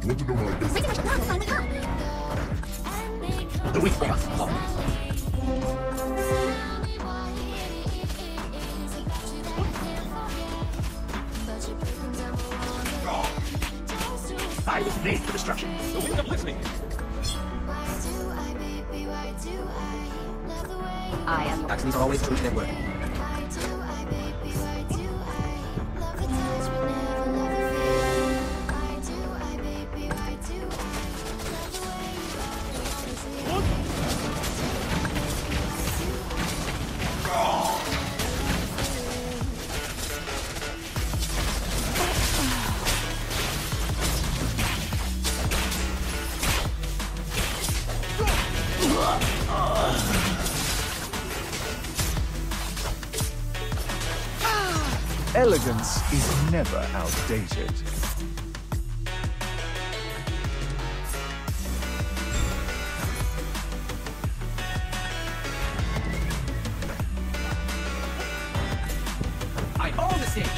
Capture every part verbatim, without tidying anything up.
Want to know my business? The weak one. I was made for destruction. The weak of listening. I am. Actions are always true to their word. Elegance is never outdated. I own the stage.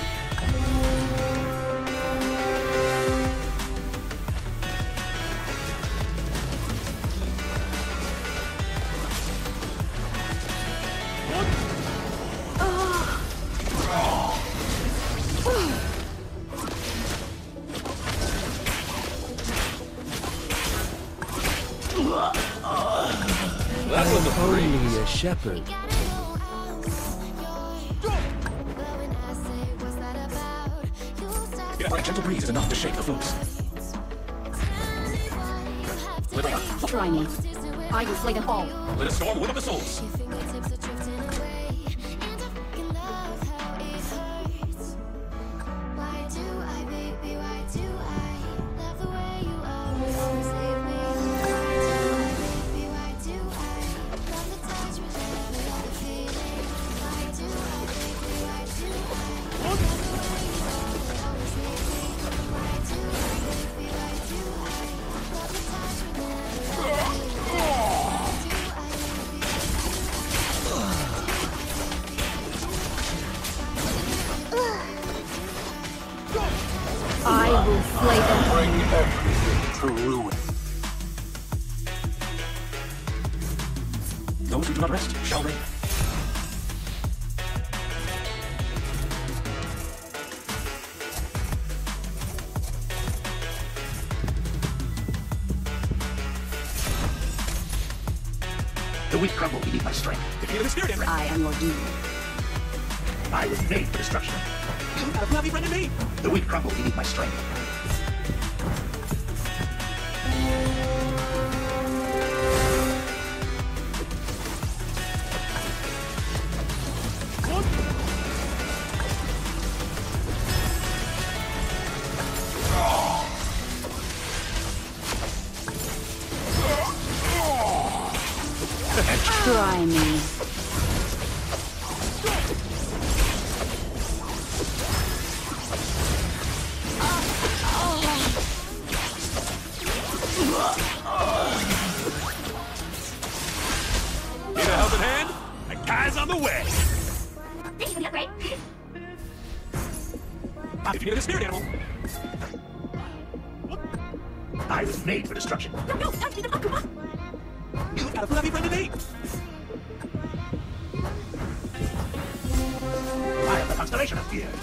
I am only a shepherd. A gentle breeze is enough to shake the foes. Try me. I will slay them all. Let a storm whip up the souls. I will slay them. Bring everything to ruin. Those who do not rest shall reign. The weak crumble beneath my strength. Defeated the spirit in I am your doom. I was made for destruction. You have a lovely friend in me. The weak crumble beneath my strength. Try me. Need a helping hand? A guy's on the way. This is the upgrade. If you need a spirit animal. I was made for destruction. No, no, touch me the Akuma. You've got a fluffy friend in me. I am the constellation of fear.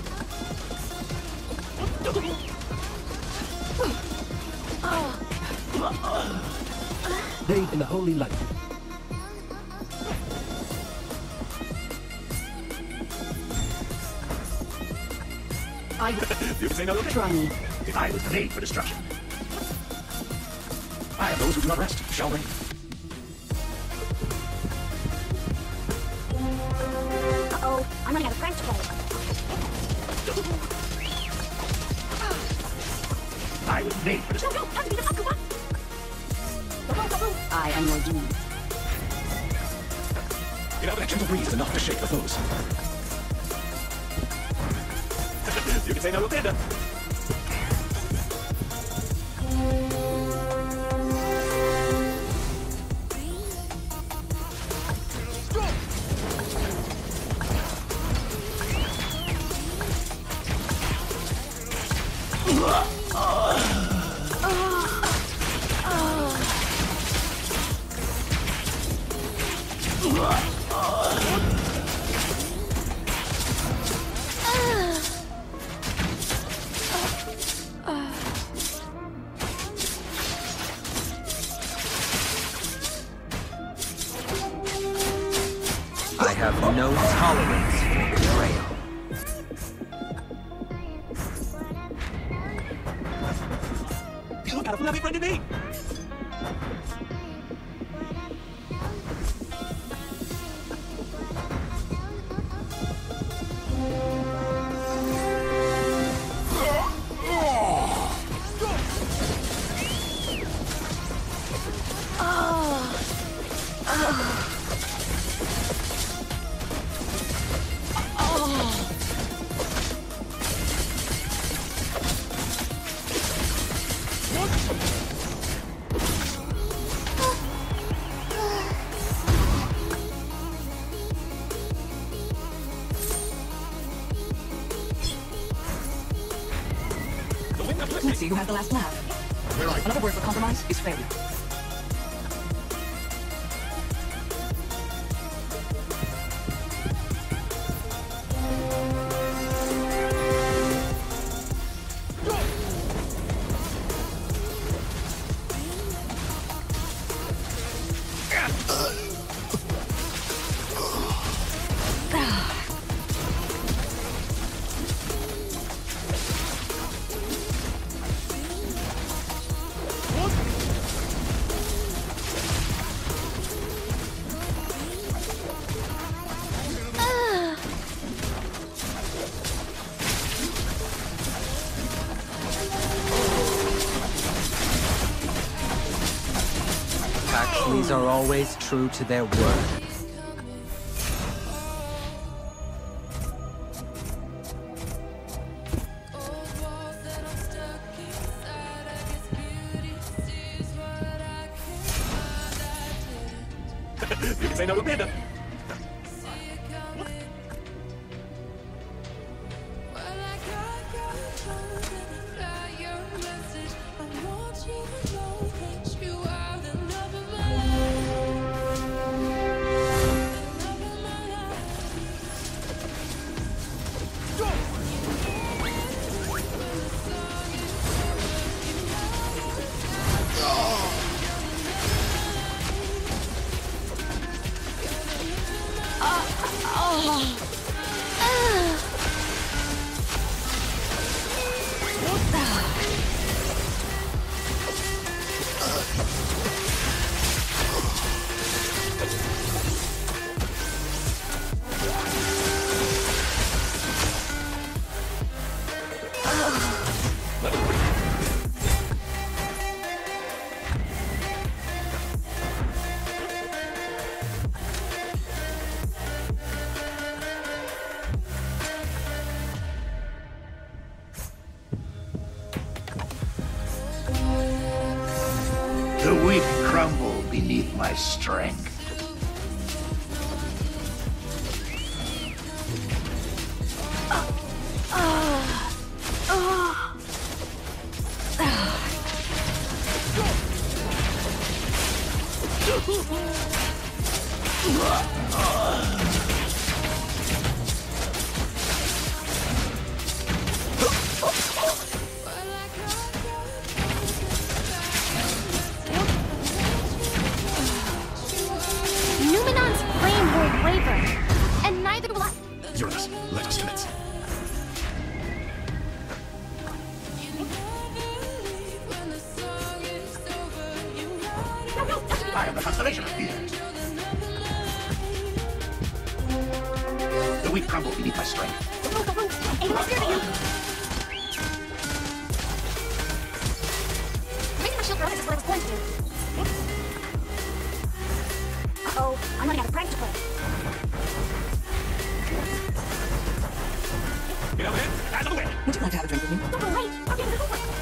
Bathe in the holy light. I will. You can say no to me. Try me. If I was made for destruction. I am those who do not rest shall reign. Uh-oh, I'm running out of French today. I was made for destruction. No, no, touch me the Akuma. I am your doom. You know, that gentle breeze is enough to shake the foes. You can say no to Panda. I have no tolerance for betrayal. You got a fluffy friend in me! Let's see who has the last laugh. Another word for compromise is failure. These are always true to their word. You can say no to Panda. The weak crumble beneath my strength. Numenon's flame will waver, and neither will I. Uranus, let us commence. I am the constellation of fears. The weak crumble beneath my strength. Remove the roots and we'll steer you. Raising my shield for others is what I was going to do. Uh-oh, I'm running out of pranks to play. Get over here, out of the way. Would you like to have a drink with me? Don't go away, I'll give you the homework.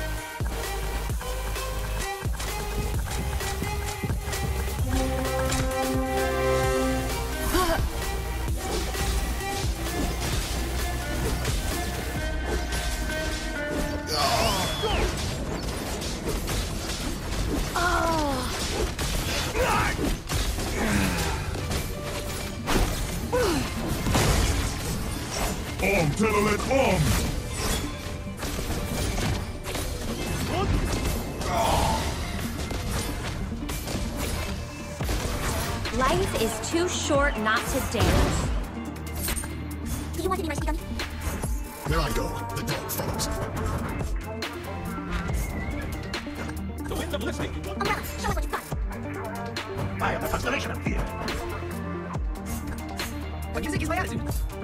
Bomb, Telolet bomb! Life is too short not to dance. Do you want to be my speaker? Where I go, the dog follows. The wind of listening. Umbrella, show us what you've got. I am the constellation of fear. But music is my attitude.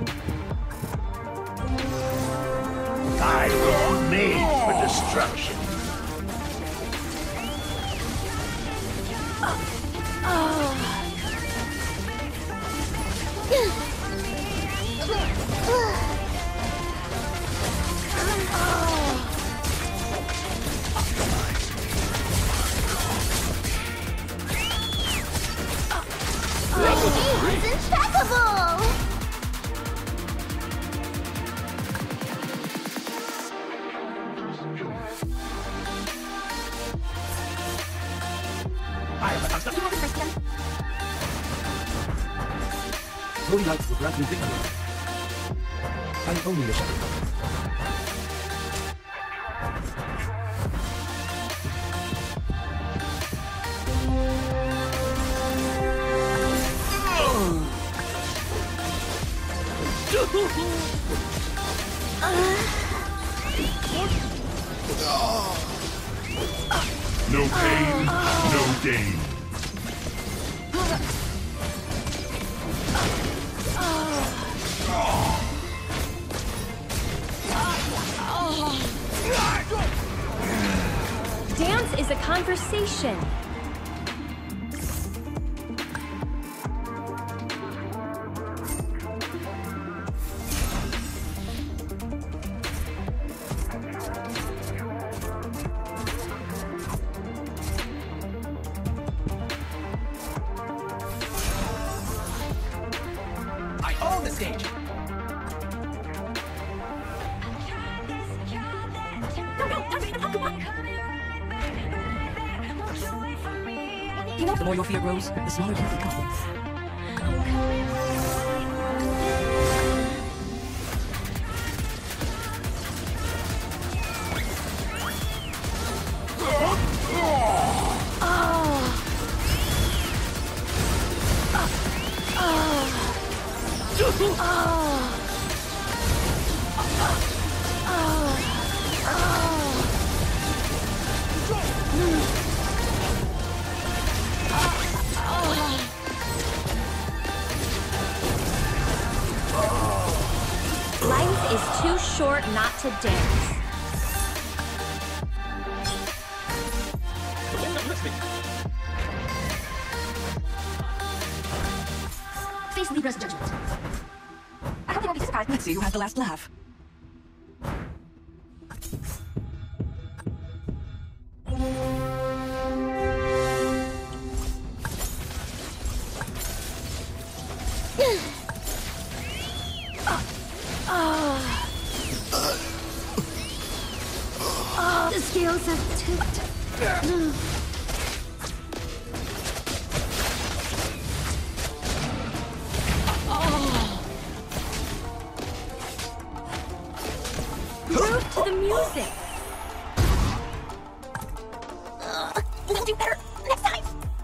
I was made for destruction. It's impeccable! I am the constellation. Do you want to be my speaker? Holy light will grant me victory. I am only a shepherd. No pain, no gain. Dance is a conversation. I own the stage. No, no, don't be the Pokemon! You know, The more your fear grows, the smaller you become. Life is too short not to dance. The wind of listening. face Libra's judgment. I hope they won't be surprised. Let's see who has the last laugh. The scales have tipped. Groove to the music. We'll do better next time.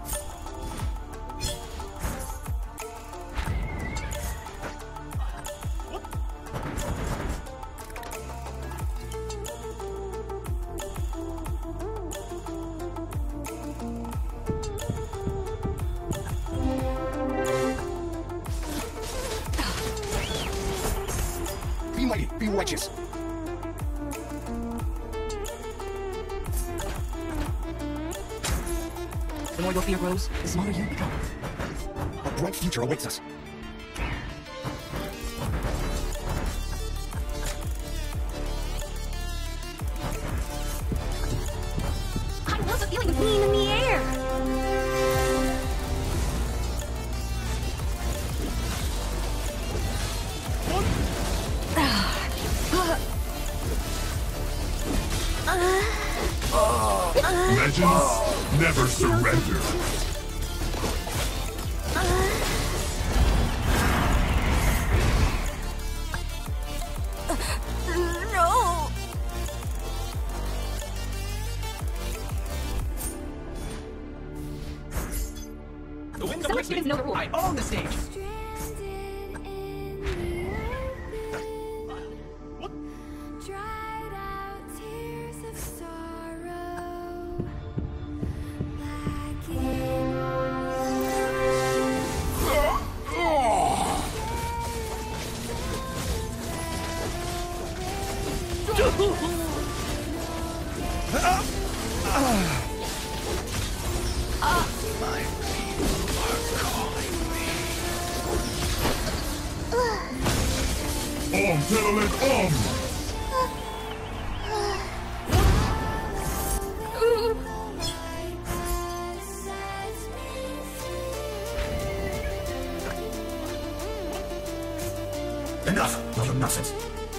Be mighty, be righteous. The more your fear grows, the smaller you become. A bright future awaits us. I love the feeling of Being in the air. Legends never surrender. Some students know the rules. I own the stage. Dried out tears of sorrow, like Om, gentlemen, om! Enough of your nonsense.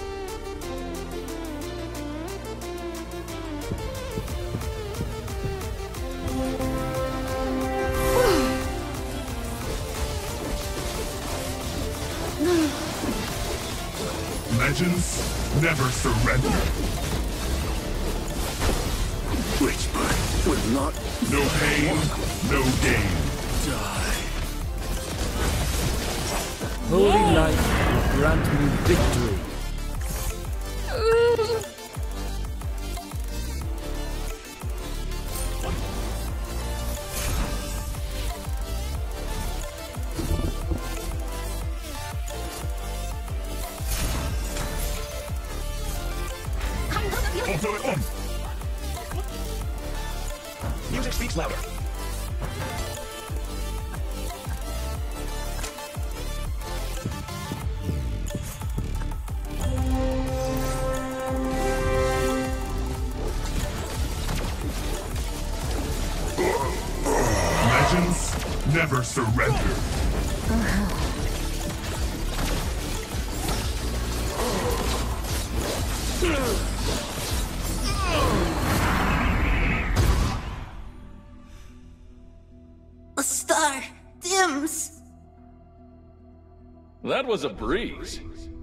Legends never surrender. Which part will not No pain, no gain. die? Holy light will grant me victory. Om, gentlemen, om! Music speaks louder. Legends never surrender. A star dims. That was a breeze.